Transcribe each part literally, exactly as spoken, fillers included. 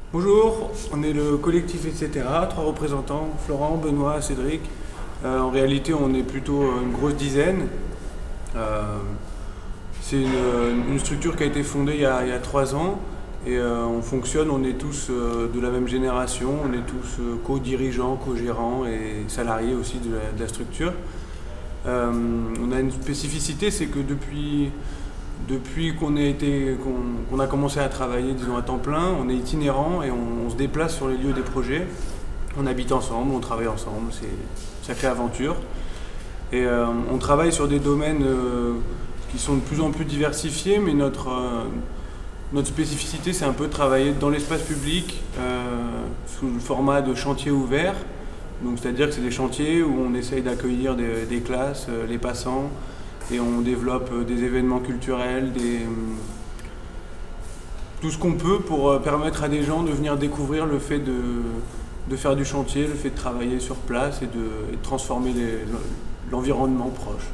Bonjour, on est le collectif et cetera, trois représentants, Florent, Benoît, Cédric. Euh, en réalité, on est plutôt une grosse dizaine. Euh, c'est une, une structure qui a été fondée il y a, il y a trois ans et euh, on fonctionne, on est tous euh, de la même génération, on est tous euh, co-dirigeants, co-gérants et salariés aussi de la, de la structure. Euh, on a une spécificité, c'est que depuis Depuis qu'on a, été, qu'on, qu'on a commencé à travailler, disons, à temps plein, on est itinérant et on, on se déplace sur les lieux des projets. On habite ensemble, on travaille ensemble, c'est une sacrée aventure. Et euh, on travaille sur des domaines euh, qui sont de plus en plus diversifiés, mais notre, euh, notre spécificité, c'est un peu de travailler dans l'espace public euh, sous le format de chantier ouvert. Donc, c'est-à-dire que c'est des chantiers où on essaye d'accueillir des, des classes, euh, les passants, et on développe des événements culturels, des, tout ce qu'on peut pour permettre à des gens de venir découvrir le fait de, de faire du chantier, le fait de travailler sur place et de, et de transformer les, l'environnement proche.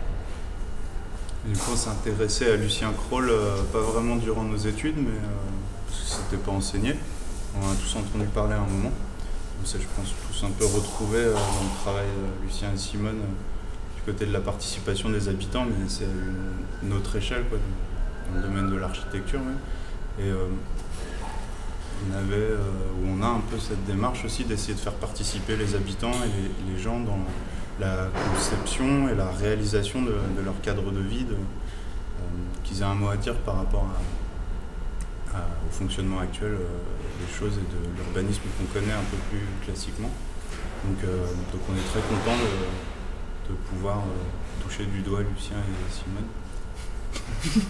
Du coup, on s'est intéressé à Lucien Kroll, euh, pas vraiment durant nos études, mais euh, parce que c'était pas enseigné. On en a tous entendu parler à un moment. On s'est, je pense, tous un peu retrouvés euh, dans le travail de Lucien et Simone. Euh, côté de la participation des habitants, mais c'est une, une autre échelle, quoi, dans le domaine de l'architecture. Ouais. Et euh, on avait, euh, où on a un peu cette démarche aussi d'essayer de faire participer les habitants et les, les gens dans la conception et la réalisation de, de leur cadre de vie, de, euh, qu'ils aient un mot à dire par rapport à, à, au fonctionnement actuel euh, des choses et de l'urbanisme qu'on connaît un peu plus classiquement. Donc, euh, donc on est très content de de pouvoir euh, toucher du doigt Lucien et Simone.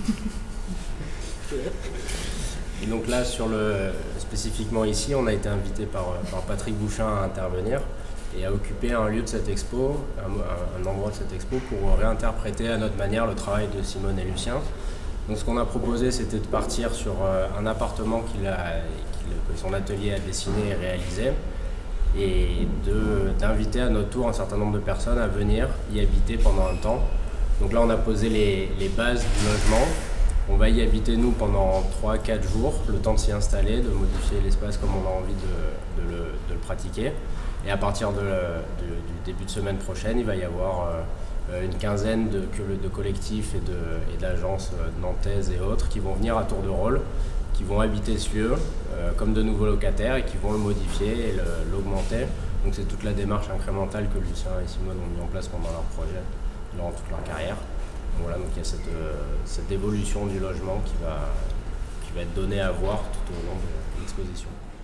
Et donc là, sur le, spécifiquement ici, on a été invité par, par Patrick Bouchin à intervenir et à occuper un lieu de cette expo, un, un endroit de cette expo pour réinterpréter à notre manière le travail de Simone et Lucien. Donc ce qu'on a proposé, c'était de partir sur un appartement qu'il a, qu'il, que son atelier a dessiné et réalisé, et d'inviter à notre tour un certain nombre de personnes à venir y habiter pendant un temps. Donc là, on a posé les, les bases du logement. On va y habiter, nous, pendant trois à quatre jours, le temps de s'y installer, de modifier l'espace comme on a envie de, de, le, de le pratiquer. Et à partir de, de, du début de semaine prochaine, il va y avoir euh, une quinzaine de, de collectifs et d'agences nantaises et autres qui vont venir à tour de rôle, qui vont habiter ce lieu euh, comme de nouveaux locataires et qui vont le modifier et l'augmenter. Donc c'est toute la démarche incrémentale que Lucien et Simone ont mis en place pendant leur projet, durant toute leur carrière. Donc voilà, donc il y a cette, euh, cette évolution du logement qui va, qui va être donnée à voir tout au long de l'exposition.